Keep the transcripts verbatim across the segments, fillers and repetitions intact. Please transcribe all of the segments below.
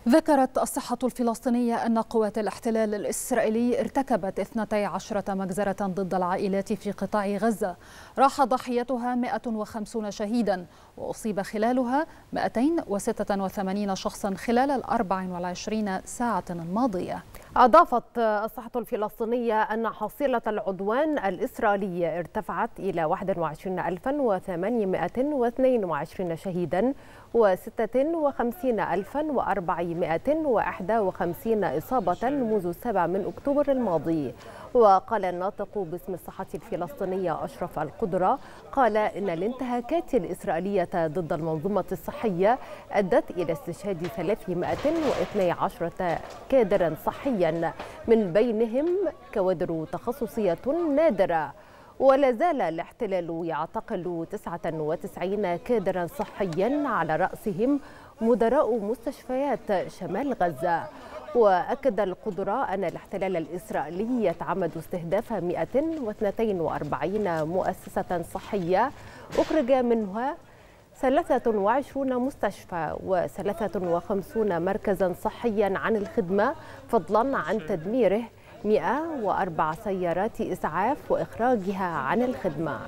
ذكرت الصحة الفلسطينية أن قوات الاحتلال الإسرائيلي ارتكبت اثنتي عشرة مجزرة ضد العائلات في قطاع غزة، راح ضحيتها مئة وخمسين شهيدا، وأصيب خلالها مئتين وستة وثمانين شخصا خلال الأربع والعشرين ساعة الماضية. أضافت الصحة الفلسطينية أن حصيلة العدوان الإسرائيلي ارتفعت إلى واحد وعشرين ألفا وثمانمئة واثنين وعشرين شهيدا وستة وخمسين ألفا وأربعمئة وواحد وخمسين إصابة منذ السابع من أكتوبر الماضي. وقال الناطق باسم الصحة الفلسطينية أشرف القدرة قال إن الانتهاكات الإسرائيلية ضد المنظومة الصحية أدت إلى استشهاد ثلاثمئة واثني عشر كادرا صحيا، من بينهم كوادر تخصصية نادرة. ولا زال الاحتلال يعتقل تسعة وتسعين كادرا صحيا، على رأسهم مدراء مستشفيات شمال غزة. وأكد القدرة أن الاحتلال الإسرائيلي يتعمد استهداف مئة واثنين وأربعين مؤسسة صحية، أخرج منها ثلاثة وعشرين مستشفى وثلاثة وخمسين مركزا صحيا عن الخدمة، فضلا عن تدميره مئة وأربع سيارات إسعاف وإخراجها عن الخدمة.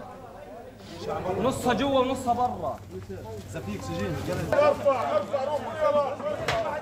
نصها جوا ونصها برا.